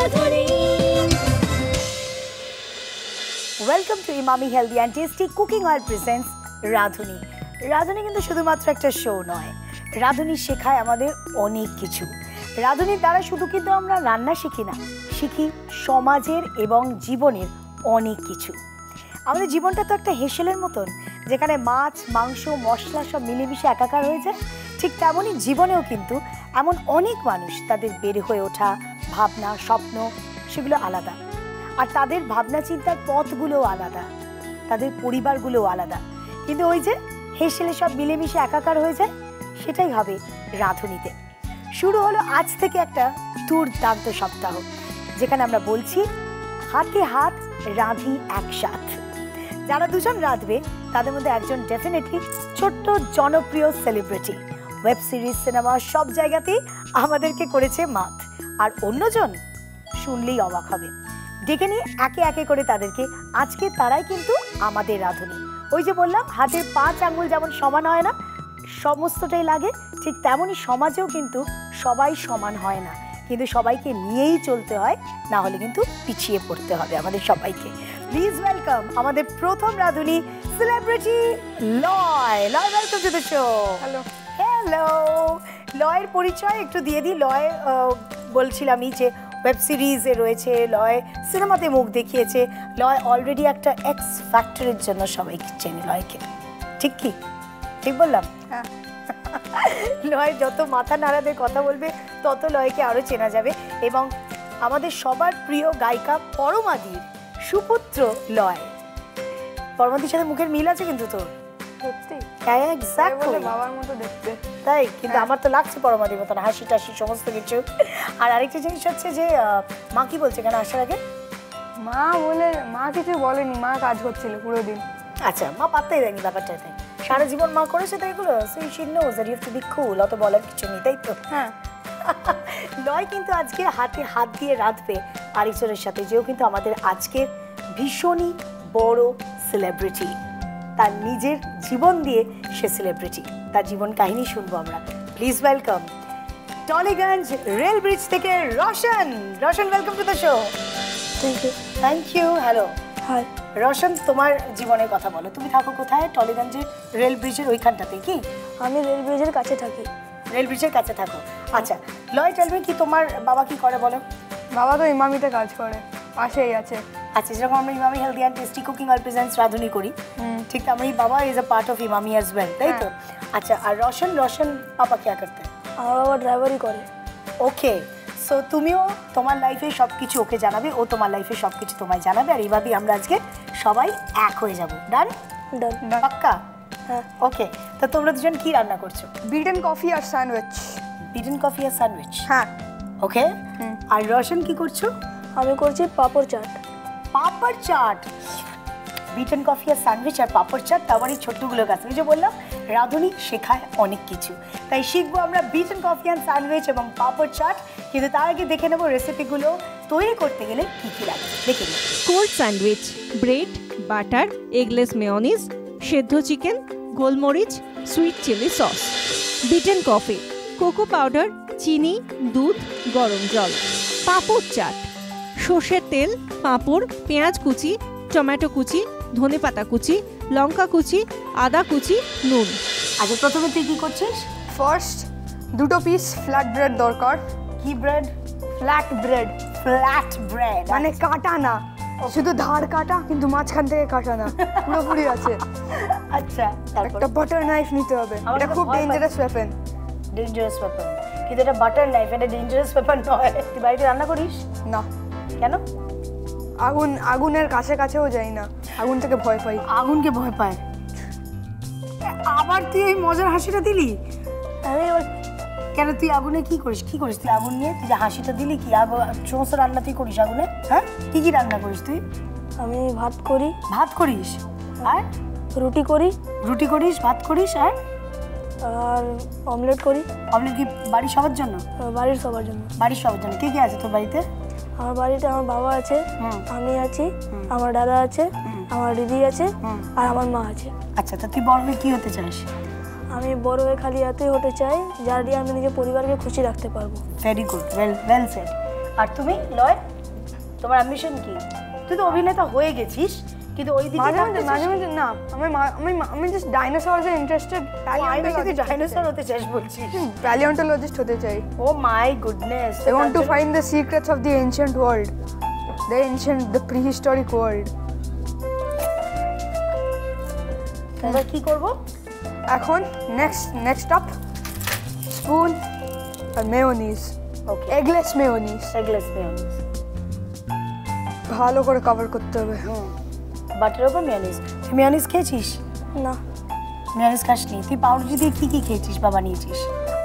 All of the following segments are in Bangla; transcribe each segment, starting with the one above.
Welcome to Emami healthy and tasty cooking oil presents Radhuni. Radhuni কিন্তু শুধুমাত্র একটা শো নয়, রাঁধুনি শেখায় আমাদের অনেক কিছু। রাঁধুনির দ্বারা শুধু কিন্তু আমরা রান্না শিখি না, শিখি সমাজের এবং জীবনের অনেক কিছু। আমাদের জীবনটা তো একটা হেসেলের মতন, যেখানে মাছ মাংস মশলা সব মিলেমিশে একাকার হয়ে যায়। ঠিক তেমনই জীবনেও কিন্তু এমন অনেক মানুষ, তাদের বের হয়ে ওঠা ভাবনা স্বপ্ন সেগুলো আলাদা, আর তাদের ভাবনা চিন্তার পথগুলোও আলাদা, তাদের পরিবারগুলোও আলাদা, কিন্তু ওই যে হেসেলে সব মিলেমিশে একাকার হয়ে যায়, সেটাই হবে রাঁধুনিতে। শুরু হলো আজ থেকে একটা দুর্দান্ত সপ্তাহ, যেখানে আমরা বলছি হাতে হাত রাঁধি একসাথ। যারা দুজন রাঁধবে তাদের মধ্যে একজন ডেফিনেটলি ছোট্ট জনপ্রিয় সেলিব্রিটি, ওয়েব সিরিজ সিনেমা সব জায়গাতেই আমাদেরকে করেছে মাত, আর অন্যজন শুনলেই অবাক হবে। ডেকে নিয়ে একে একে করে তাদেরকে, আজকে তারাই কিন্তু আমাদের রাঁধুনি। ওই যে বললাম হাতের 5 আঙ্গুল যেমন সমান হয় না, সমস্তটাই লাগে, ঠিক তেমনই সমাজেও কিন্তু সবাই সমান হয় না, কিন্তু সবাইকে নিয়েই চলতে হয়, না হলে কিন্তু পিছিয়ে পড়তে হবে আমাদের সবাইকে। প্লিজ ওয়েলকাম আমাদের প্রথম রাঁধুনি celebrity Loy. Loy, welcome to the show. Hello. Hello, লয়ের পরিচয় একটু দিয়ে দিই। লয় বলছিলামই যে ওয়েব সিরিজে রয়েছে, লয় সিনেমাতে মুখ দেখিয়েছে, লয় অলরেডি একটা এক্স ফ্যাক্টরের জন্য সবাই চেনে লয়কে। ঠিক কি ঠিক বললাম? হ্যাঁ। লয় যত মাথা নাড়াতে কথা বলবে তত লয়কে আরও চেনা যাবে। এবং আমাদের সবার প্রিয় গায়িকা পরমাদির সুপুত্র লয়। পরমাদির সাথে মুখের মিল আছে কিন্তু তোর। সত্যি? হ্যাঁ, এক্স্যাক্টলি বাবার মতো দেখতে। তাই? কিন্তু আমার তো লাগছে পরমাদির মতন, হাসি টাসি সমস্ত কিছু। আর আরেকটা জিনিস হচ্ছে যে মা কি বলছে কেন আসার আগে? মা কিছু বলেনি, মা কাজ করছিল পুরো দিন। আচ্ছা, মা পাত্তাই দেয়নি ব্যাপারটা। তাই সারা জীবন মা করেছে তাই এগুলো, সেই she knows that you have to be cool, অত বলার কিছু নেই, তাই তো? হ্যাঁ। লয় কিন্তু আজকে হাতে হাত দিয়ে রাঁধবে আরেকজনের সাথে, যেও কিন্তু আমাদের আজকের ভীষণই বড় সেলিব্রিটি। তার নিজের জীবন দিয়ে সে সেলিব্রিটি, তার জীবন কাহিনী শুনবো আমরা। Please welcome Tollygunge rail bridge থেকে Roshan. Roshan, welcome to the show. Thank you. Thank you. Hello. Hi. Roshan, তোমার জীবনের কথা বলো। তুমি থাকো কোথায়? টলিগঞ্জের রেল ব্রিজের ওইখানটাতে কি? আমি রেল ব্রিজের কাছে থাকি। রেল ব্রিজের কাছে থাকো, আচ্ছা। লয়, টেলমি কি তোমার বাবা কি করে বলো? বাবা তো ইমামিতে কাজ করে, পাশেই আছে। আচ্ছা, যেরকম আমরা Emami healthy and tasty cooking oil presents Radhuni করি, ঠিক তেমনি baba is a part of Emami as well, তাই তো? আচ্ছা, আর রোশন, পাপা क्या करते हैं? আমার বাবা ড্রাইভারই করে। ওকে, সো তুমিও তোমার লাইফে সব কিছু ওকে জানাবে, ও তোমার লাইফে সব কিছু তোমায় জানাবে, আর এইভাবেই আমরা আজকে সবাই এক হয়ে যাব। ডান? ডান। পাক্কা? হ্যাঁ। ওকে, তো তোমরা দুজন কি রান্না করছো? বিটেন কফি আর স্যান্ডউইচ। বিটেন কফি আর স্যান্ডউইচ? হ্যাঁ। ওকে, আর রোশন কি করছো? আমি করছি পাপড় চাট। পাপড় চাট। বিটেন কফি আর স্যান্ডউইচ আর পাপড় চাট, তারপর এই ছোট্টগুলোর কাছে যে বললাম রাঁধুনি শেখায় অনেক কিছু, তাই শিখবো আমরা বিটেন কফি আর স্যান্ডউইচ এবং পাপড় চাট। কিন্তু তার আগে দেখে নেবো রেসিপিগুলো তৈরি করতে গেলে কী কী লাগে, দেখে নিই। Cold sandwich, bread, butter, eggless mayonnaise, সেদ্ধ চিকেন, গোলমরিচ, sweet chilli sauce. Beaten coffee, cocoa powder, চিনি, দুধ, গরম জল। পাঁপড় চাট, সর্ষের তেল, পাঁপড়, পেঁয়াজ কুচি, টমেটো কুচি, ধনেপাতা কুচি, লঙ্কা কুচি, আদা কুচি, নুন। আচ্ছা, প্রথমে তুই কি করছিস? ফার্স্ট 2 পিস ফ্ল্যাট ব্রেড দরকার। কি bread? Flat bread. Flat bread মানে কাটা না, শুধু ধার কাটা, কিন্তু মাঝখান থেকে কাটা না, পুরোপুরি আছে। আচ্ছা, একটা বাটার নাইফ নিতে হবে, এটা খুব ডেঞ্জারাস ওয়েপন। Dangerous weapon? কিন্তু এটা বাটার নাইফ, এটা ডেঞ্জারাস ওয়েপন নয়। তুই বাড়িতে রান্না করিস না? কেন? আগুনের কাছেও যাই না, আগুন থেকে ভয় পাই। আগুনকে ভয় পায়? আবার তুই ওই মজার হাসিটা দিলি? আমি কেন, তুই আগুনে কি করিস? তুই আগুন নিয়ে তুই যে হাসিটা দিলি, কি সমস্ত রান্না তুই করিস আগুনে? হ্যাঁ, কি রান্না করিস তুই? আমি ভাত করি। ভাত করিস? আর রুটি করি। রুটি করিস, ভাত করিস, আর অমলেট করি। অমলেট কি বাড়ির সবার জন্য? বাড়ির সবার জন্য। বাড়ির সবার জন্য। কে কে আছে তোর বাড়িতে? আমার বাড়িতে আমার বাবা আছে, আমি আছি, আমার দাদা আছে, আমার দিদি আছে, আর আমার মা আছে। আচ্ছা, তো তুই বড় হয়ে কি হতে চাস? আমি বড় হয়ে খালি এতই হতে চাই যার দিয়ে আমি নিজের পরিবারকে খুশি রাখতে পারবো। Very good, well said. আর তুমি লয়? তোমার অ্যাম্বিশন কি? তুই তো অভিনেতা হয়ে গেছিস, কিন্তু ওই দিকে মাঝে মাঝে না, আমি জাস্ট ডাইনোসরসে ইন্টারেস্টেড। ডাইনোসর হতে চাস বলছিস? প্যালিওন্টোলজিস্ট হতে চাই। Oh my goodness. I want to find the secrets of the ancient world, the prehistoric world. এবার কি করব? এখন next up spoon আর mayonnaise. Okay, eggless mayonnaise eggless mayonnaise ভালো করে কভার করতে হবে। বাটারের উপর মেয়োনিজ। তুই মেয়োনিজ খেয়েছিস? না, মেয়োনিজ খাসনি? তুই পাউরুটি দিয়ে কি কি খেয়েছিস বা বানিয়েছিস?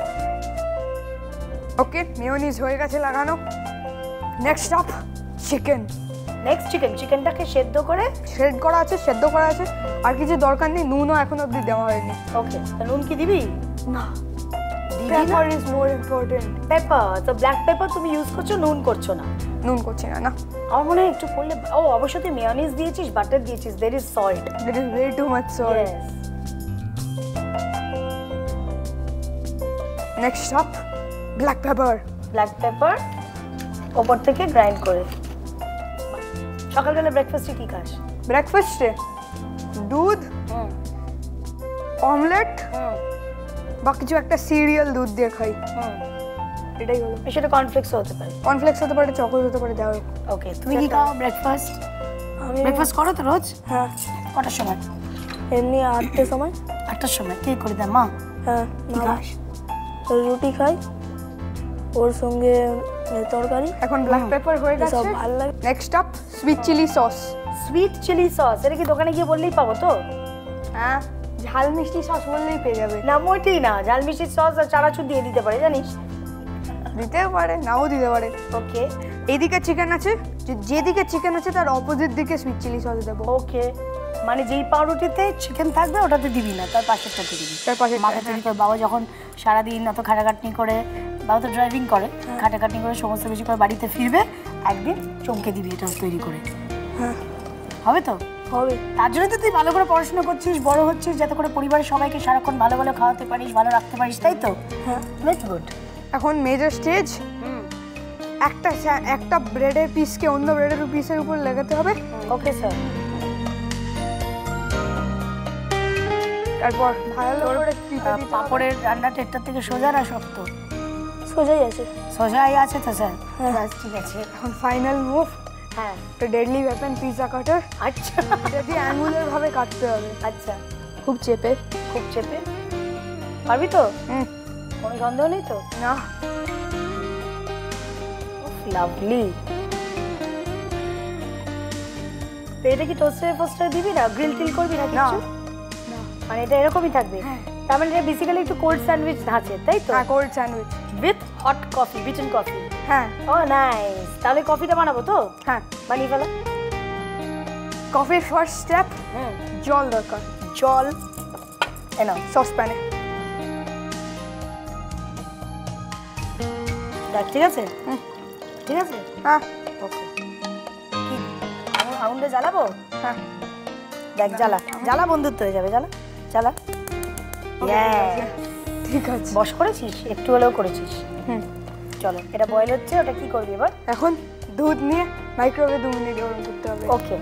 ওকে, মেয়োনিজ হয়ে গেছে লাগানো। Next up chicken. নেক্সট চিকেনটাকে সেদ্ধ করে সেদ্ধ করা আছে, আর কিছু দরকার নেই। নুনও এখন অবধি দেওয়া হয়নি। ওকে, নুন কি দিবি? না, দিবি পেপার না? Is more important. পেপার, তো ব্ল্যাক পেপার তুমি ইউজ করছো, নুন করছো না? নুন করছি না। আমার মনে হয় একটু করলে। ও অবশ্য তুই মেয়োনিজ দিয়েছিস, বাটার দিয়েছিস, there is salt. There is way too much salt. Yes. Next up black pepper. Black pepper ওপর থেকে গ্রাইন্ড করে। সকালবেলা ব্রেকফাস্টে কি খাস? ব্রেকফাস্টে দুধ, অমলেট বা কিছু একটা সিরিয়াল দুধ দিয়ে খাই। এটাই হলো। সেটা কর্নফ্লেক্স হতে পারে, কর্নফ্লেক্স হতে পারে, চকোলেট হতে পারে, যাই হোক। ওকে। তুমি কি খাও ব্রেকফাস্ট? আমি ব্রেকফাস্ট করো তো রোজ? হ্যাঁ, কটার সময়? এমনি 8টার সময়। 8টার সময়? কে করে দেয়? মা? হ্যাঁ, কি খাস? রুটি খাই, ওর সঙ্গে তরকারি। এখন ব্ল্যাক পেপার হয়ে গেছে, সব ভালো লাগে। Next up sweet chilli sauce. Sweet chilli sauce, এটা কি দোকানে গিয়ে বললেই পাবো তো? হ্যাঁ, ঝাল মিষ্টি সস বললেই পেয়ে যাবে। না মোটেই না, ঝাল মিষ্টির সস আর চানাচুর দিয়ে দিতে পারে, জানিস? দিতেও পারে, নাও দিতে পারে। ওকে, এইদিকে চিকেন আছে, যেদিকে চিকেন আছে তার অপোজিট দিকে সুইট চিলি সস দেবো। ওকে, মানে যেই পাউরুটিতে চিকেন থাকবে ওটাতে দিবি না, তার পাশেরটাতে দিবি। তার পাশে মাথা তৈরি করে বাবা যখন সারাদিন অত খাটাখাটনি করে, বাবা তো ড্রাইভিং করে, খাটাখাটনি করে সমস্ত কিছু করে বাড়িতে ফিরবে, একদিন চমকে দিবি এটা তৈরি করে। হ্যাঁ, হবে তো? হবে। তার জন্য তো তুই ভালো করে পড়াশোনা করছিস, বড় হচ্ছিস, যাতে করে পরিবারের সবাইকে সারাক্ষণ ভালো ভালো খাওয়াতে পারিস, ভালো রাখতে পারিস, তাই তো? হ্যাঁ, ভেরি গুড। এখন মেজর স্টেজ, একটা ব্রেডের পিসকে অন্য ব্রেডের পিসের উপর লাগাতে হবে। Okay sir. তারপর ভালো করে পাঁপড়ের রান্নাটা এটার থেকে সোজা না শক্ত? সোজাই আছে। সোজাই আছে তো স্যার? হ্যাঁ, ঠিক আছে। এখন ফাইনাল মুভ, হ্যাঁ, তো ডেডলি ওয়েপন পিজা কাটার। আচ্ছা যদি অ্যাঙ্গুলার ভাবে কাটতে হবে, আচ্ছা, খুব চেপে। খুব চেপে পারবি তো? হুম, কোনো সন্দেহ নেই তো? না। লাভলি। তো এটা কি টোস্টারে ফোস্টারে দিবি না, গ্রিল টিল করবি না কিছু? না, মানে এটা এরকমই থাকবে? তার মানে এটা বেসিক্যালি একটু কোল্ড স্যান্ডউইচ ধাঁচে, তাই তো? হ্যাঁ, cold sandwich with hot coffee, beaten coffee. হ্যাঁ। Oh nice. তাহলে কফিটা বানাবো তো? হ্যাঁ, বানিয়ে ফেলো। কফির ফার্স্ট স্টেপ, জল দরকার। জল এনাও সসপ্যানে। দেখ, ঠিক আছে? ঠিক আছে। হ্যাঁ, ওকে। কি আগুনটা জ্বালাবো? হ্যাঁ, দেখ, জ্বালা বন্ধুত্ব হয়ে যাবে। জ্বালা। ঠিক আছে। বস করেছিস? একটু হলেও করেছিস। চলো, এটা বয়েল হচ্ছে, ওটা কি করবি এবার? এখন দুধ নিয়ে মাইক্রোওয়েভে 2 মিনিট গরম করতে হবে। ওকে,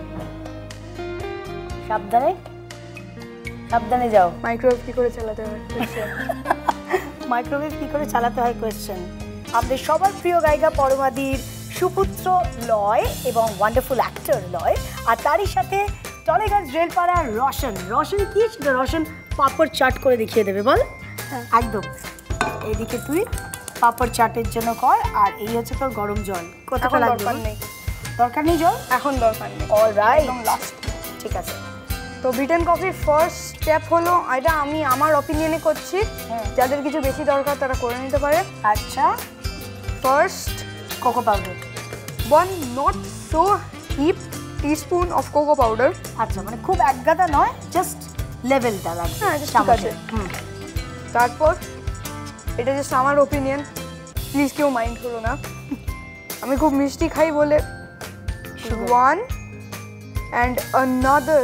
সাবধানে সাবধানে যাও। মাইক্রোওয়েভ কি করে চালাতে হয়? মাইক্রোওয়েভ কি করে চালাতে হয় কোয়েশ্চেন। আমাদের সবার প্রিয় গায়িকা পরমাদির সুপুত্র লয় এবং ওয়ান্ডারফুল অ্যাক্টর লয়, আর তারই সাথে টলিগঞ্জ রেলপাড়ার রোশন কি সেটা রোশন পাপড় চাট করে দেখিয়ে দেবে, বল? একদম। এইদিকে তুই পাপড় চাটের জন্য কর, আর এই হচ্ছে তোর গরম জল। কতটা লাগবে? দরকার নেই জল এখন দরকার নেই। অলরাইট, একদম লাস্ট। ঠিক আছে। তো বিটেন কফির ফার্স্ট স্টেপ হলো, এটা আমি আমার অপিনিয়নে করছি, যাদের কিছু বেশি দরকার তারা করে নিতে পারে। আচ্ছা, first cocoa powder 1 not so heaped teaspoon of cocoa powder. আচ্ছা, মানে খুব একগাদা নয়, জাস্ট লেভেলটা লাগবে। হ্যাঁ, ঠিক আছে। তারপর এটা জাস্ট আমার ওপিনিয়ন, প্লিজ কেউ মাইন্ড করো না। আমি খুব মিষ্টি খাই বলে 1 and another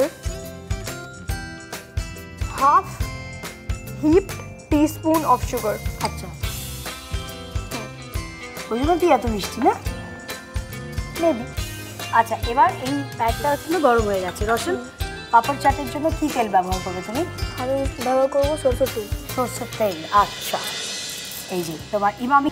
half heaped teaspoon of sugar. আচ্ছা, ওই জন্য তুই এত মিষ্টি না? মেবি আচ্ছা, এবার এই প্যাকটা কিন্তু গরম হয়ে গেছে। রসুন, পাপড় চাটের জন্য কি তেল ব্যবহার করবে তুমি? আমি ব্যবহার করবো সরষের তেল। সরষের তেল, আচ্ছা। এই যে তোমার ইমামি,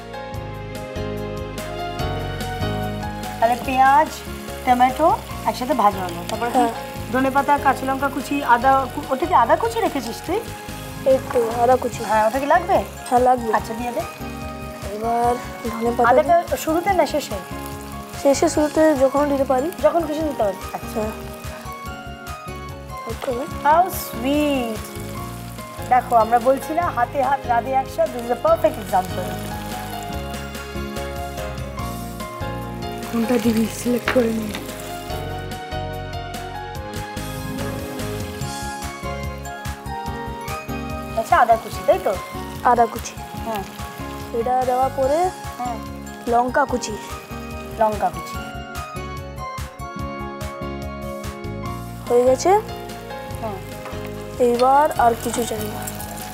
তাহলে পেঁয়াজ টমেটো একসাথে ভাজা হলো, তারপরে ধনেপাতা, কাঁচা লঙ্কা কুচি, আদা। ওটা কি আদা কুচি রেখেছিস তুই? একটু আদা কুচি। হ্যাঁ, ওটা কি লাগবে? হ্যাঁ লাগবে। আচ্ছা, দিয়ে দে। এবার ধনেপাতা। আদাটা শুরুতে না শেষে? শেষে শুরুতে যখন দিতে পারি। যখন খুশি দিতে পারি। আচ্ছা, হাউ সুইট। দেখো, আমরা বলছি না হাতে হাত রাধে একসাথে, this is a perfect example. কোনটা দিবি সিলেক্ট করে নি। আচ্ছা, আদা কুচি, তাই তো? আদা কুচি। হ্যাঁ, এটা দেওয়ার পরে হ্যাঁ, লঙ্কা কুচি। লঙ্কা কুচি হয়ে গেছে। হ্যাঁ, এইবার আর কিছু চাই না।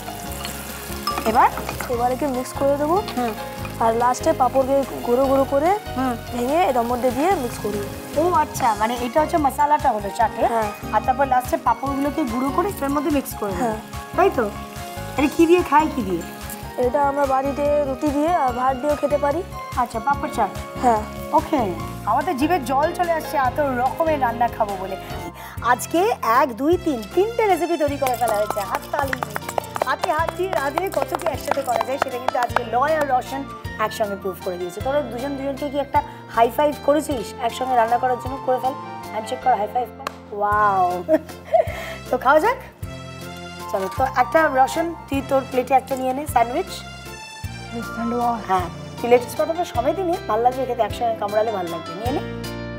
এবার একে মিক্স করে দেবো। হুম, আর লাস্টে পাঁপড়কে গুঁড়ো গুঁড়ো করে হুম। ভেঙে এটার মধ্যে দিয়ে মিক্স করবো। ও আচ্ছা, মানে এটা হচ্ছে মশলাটা হলো চাটে। হ্যাঁ। আর তারপর লাস্টে পাঁপড়গুলোকে গুঁড়ো করে এর মধ্যে মিক্স করে দেবো। হ্যাঁ। তাই তো? এটা কি দিয়ে খাই, কি দিয়ে? এটা আমরা বাড়িতে রুটি দিয়ে আর ভাত দিয়েও খেতে পারি। আচ্ছা, পাঁপড় চাট। হ্যাঁ। ওকে, আমাদের জিভে জল চলে আসছে এত রকমের রান্না খাবো বলে। আজকে 1 2 3 তিনটে রেসিপি তৈরি করে ফেলা হয়েছে। হাততালি, হাতে হাত দিয়ে রাঁধে কত কি একসাথে করা যায় সেটা কিন্তু আজকে লয় আর রসন একসঙ্গে প্রুভ করে দিয়েছে। তোরা দুজনকে কি একটা হাই ফাইভ করেছিস একসঙ্গে রান্না করার জন্য? করে ফেল, হ্যান্ডশেক কর, হাই ফাইভ কর। ওয়াও। তো খাওয়া যাক। চলো, তো একটা রসন তুই তোর প্লেটে একটা নিয়ে নে স্যান্ডউইচ। হ্যাঁ, তুই লেটুস পাতাটা সমেত নিয়ে, ভালো লাগবে খেতে, একসঙ্গে কামড়ালে ভালো লাগবে। নিয়ে নে।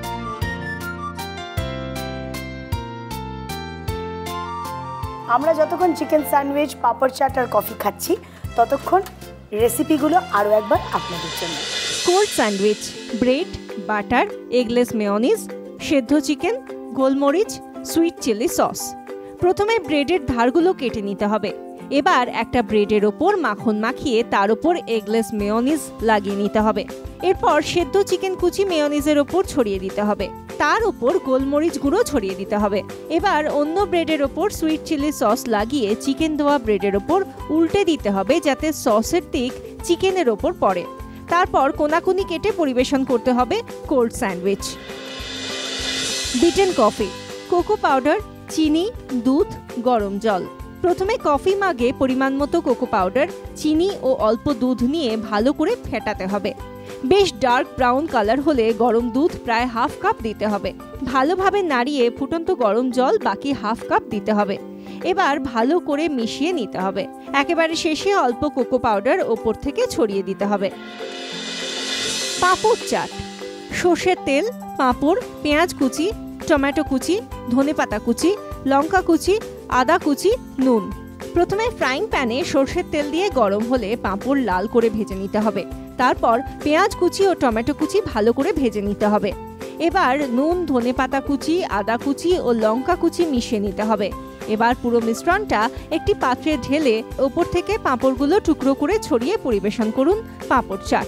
আমরা যতক্ষণ চিকেন স্যান্ডউইচ, পাপড় চাট আর কফি খাচ্ছি, ততক্ষণ রেসিপিগুলো আরও একবার আপনাদের জন্য। Cold sandwich, bread, butter, eggless mayonnaise, সেদ্ধ চিকেন, গোলমরিচ, সুইট চিলি সস। প্রথমে ব্রেডের ধারগুলো কেটে নিতে হবে। এবার একটা ব্রেডের ওপর মাখন মাখিয়ে তার ওপর এগলেস মেয়োনিজ লাগিয়ে নিতে হবে। এরপর সেদ্ধ চিকেন কুচি মেয়োনিজের ওপর ছড়িয়ে দিতে হবে। তার উপর গোলমরিচ গুঁড়ো ছড়িয়ে দিতে হবে। এবার অন্য ব্রেডের ওপর সুইট চিলি সস লাগিয়ে চিকেন দেওয়া ব্রেডের ওপর উল্টে দিতে হবে যাতে সসের দিক চিকেনের ওপর পড়ে। তারপর কোনাকুনি কেটে পরিবেশন করতে হবে cold sandwich. Beaten coffee, cocoa powder, চিনি, দুধ, গরম জল। প্রথমে কফি মাগে পরিমাণ মতো কোকো পাউডার, চিনি ও অল্প দুধ নিয়ে ভালো করে ফেটাতে হবে। বেশ ডার্ক ব্রাউন কালার হলে গরম দুধ প্রায় হাফ কাপ দিতে হবে। ভালোভাবে নাড়িয়ে ফুটন্ত গরম জল বাকি হাফ কাপ দিতে হবে। এবার ভালো করে মিশিয়ে নিতে হবে। একেবারে শেষে অল্প কোকো পাউডার ওপর থেকে ছড়িয়ে দিতে হবে। পাঁপড় চাট, সর্ষের তেল, পাঁপড়, পেঁয়াজ কুচি, টমেটো কুচি, ধনেপাতা কুচি, লঙ্কা কুচি, আদা কুচি, নুন। প্রথমে ফ্রাইং প্যানে সর্ষের তেল দিয়ে গরম হলে পাঁপড় লাল করে ভেজে নিতে হবে। তারপর পেঁয়াজ কুচি ও টমেটো কুচি ভালো করে ভেজে নিতে হবে। এবার নুন, ধনেপাতা কুচি, আদা কুচি ও লঙ্কা কুচি মিশিয়ে নিতে হবে। এবার পুরো মিশ্রণটা একটি পাত্রে ঢেলে ওপর থেকে পাঁপড়গুলো টুকরো করে ছড়িয়ে পরিবেশন করুন পাঁপড় চাট।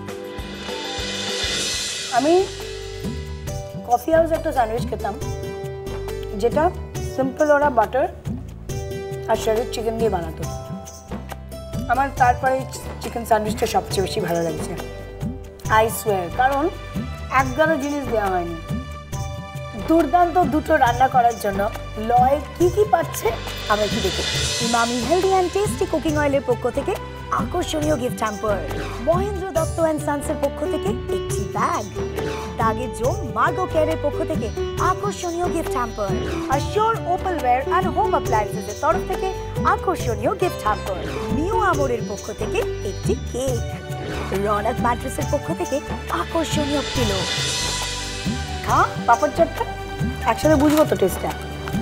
আমি কফি হাউস একটা স্যান্ডউইচ খেতাম, যেটা সিম্পল ওরা বাটার আর শ্রেডেড চিকেন দিয়ে বানাতো। আমার তারপরে চিকেন স্যান্ডউইচটা সবচেয়ে বেশি ভালো লাগছে, আই সোয়ার, কারণ 11 জিনিস দেওয়া হয়নি। দুর্দান্ত দুটো রান্না করার জন্য লয় কি কি পাচ্ছে আমরা কি দেখি। Emami healthy and tasty cooking অয়েলের পক্ষ থেকে আকর্ষণীয় gift hamper, Mahendra Dutta and সান্সের পক্ষ থেকে একটি ব্যাগ, দাগের জোন মার্গো কেয়ারের পক্ষ থেকে আকর্ষণীয় গিফট হ্যাম্পার, আর শিওর ওপেলওয়্যার অ্যান্ড হোম অ্যাপ্লায়েন্সেসের তরফ থেকে আকর্ষণীয় গিফট হ্যাম্পার, মিও আমরের পক্ষ থেকে একটি কেক, রনক ম্যাট্রেসের পক্ষ থেকে আকর্ষণীয় পিলো। খা পাপড় চাটটা, একসাথে বুঝবো তো টেস্টটা।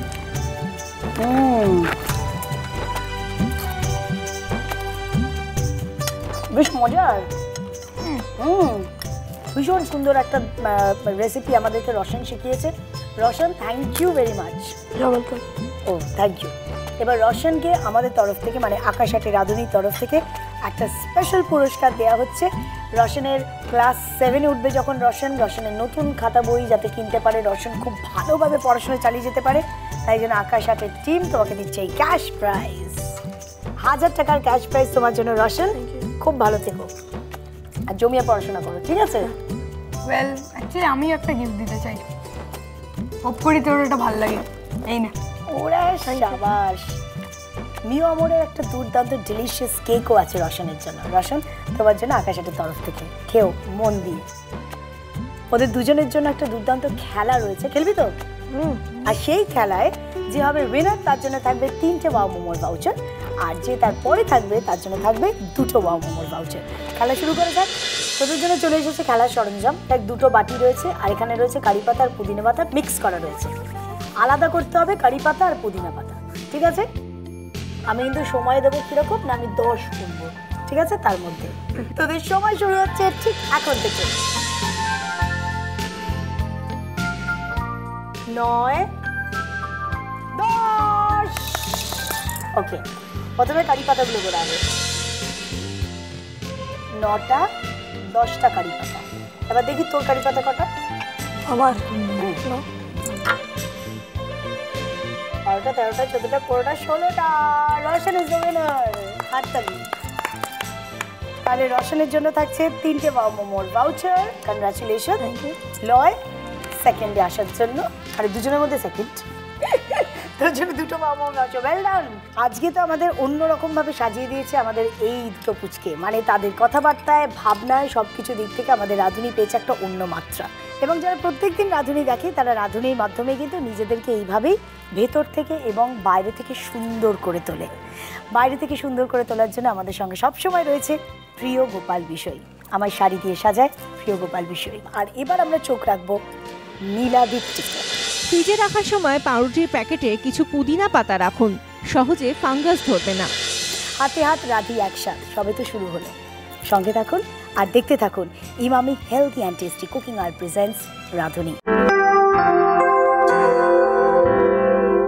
বেশ মজার। ভীষণ সুন্দর একটা রেসিপি আমাদেরকে রসন শিখিয়েছে। Roshan, thank you very much. Oh thank you. এবার রসনকে আমাদের তরফ থেকে, মানে আকাশ আটে রাঁধুনির তরফ থেকে একটা স্পেশাল পুরস্কার দেওয়া হচ্ছে। রশনের ক্লাস 7-এ উঠবে যখন রশনের নতুন খাতা বই যাতে কিনতে পারে, রশন খুব ভালোভাবে পড়াশোনা চালিয়ে যেতে পারে, তাই জন্য আকাশ আর্টের টিম তোমাকে দিচ্ছে এই ক্যাশ প্রাইজ, 1000 টাকার ক্যাশ প্রাইজ তোমার জন্য রশন। খুব ভালো থেকো আর জমিয়ে পড়াশোনা করো, ঠিক আছে? ওয়েল অ্যাকচুয়ালি আমি একটা গিফট দিতে চাই, হোপ করি তোর এটা ভালো লাগে। এই না, ওরা শাবাশ। মিও আমরের একটা দুর্দান্ত ডিলিশিয়াস কেকও আছে রশনের জন্য। রশন, তোমার জন্য আকাশের তরফ থেকে খেও মন দিয়ে। ওদের দুজনের জন্য একটা দুর্দান্ত খেলা রয়েছে, খেলবি তো? আর সেই খেলায় যে হবে উইনার তার জন্য থাকবে 3টে ওয়াও মোমোর ভাউচার, আর যে তারপরে থাকবে তার জন্য থাকবে 2টো ওয়াও মোমোর ভাউচার। খেলা শুরু করে যাক। তোদের জন্য চলে এসেছে খেলার সরঞ্জাম। দেখ, 2টো বাটি রয়েছে আর এখানে রয়েছে কারি পাতা আর পুদিনা পাতা মিক্স করা রয়েছে। আলাদা করতে হবে কারি পাতা আর পুদিনা পাতা, ঠিক আছে? আমি কিন্তু সময় দেবো কিরকম না, আমি 10 গুনবো, ঠিক আছে? তার মধ্যে তোদের সময় শুরু হচ্ছে ঠিক এখন থেকে। 9, 10। ওকে, প্রথমে কারি পাতাগুলো করে আগে 9টা 10টা কারি পাতা। এবার দেখি তোর কারি পাতা কটা? আমার 12টা 13টা 14টা 15টা 16টা। Roshan is the winner. হাততালি। তাহলে রশনের জন্য থাকছে 3টে ওয়াও মোমোর ভাউচার। কংগ্রাচুলেশন। লয় সেকেন্ডে আসার জন্য, আর দুজনের মধ্যে সেকেন্ড, তোর জন্য 2টো wow momo voucher. Well done. আজকে তো আমাদের অন্যরকম ভাবে সাজিয়ে দিয়েছে আমাদের এই 2টো পুচকে, মানে তাদের কথাবার্তায় ভাবনায় সব কিছু দিক থেকে আমাদের রাধুনী পেয়েছে একটা অন্য মাত্রা। এবং যারা প্রত্যেকদিন রাধুনী দেখে তারা রাধুনীর মাধ্যমে কিন্তু নিজেদেরকে এইভাবেই ভেতর থেকে এবং বাইরে থেকে সুন্দর করে তোলে। বাইরে থেকে সুন্দর করে তোলার জন্য আমাদের সঙ্গে সবসময় রয়েছে প্রিয় গোপাল বিষয়, আমার শাড়ি দিয়ে সাজায় প্রিয় গোপাল বিষয়। আর এবার আমরা চোখ রাখবো নীলাদিত্যিতে। ফ্রিজে রাখার সময় পাউরুটির প্যাকেটে কিছু পুদিনা পাতা রাখুন, সহজে ফাঙ্গাস ধরবে না। হাতে হাত রাধি একসাথ, সবে তো শুরু হলো। সঙ্গে থাকুন আর দেখতে থাকুন Emami healthy and tasty cooking আর প্রেজেন্টস রাধুনী।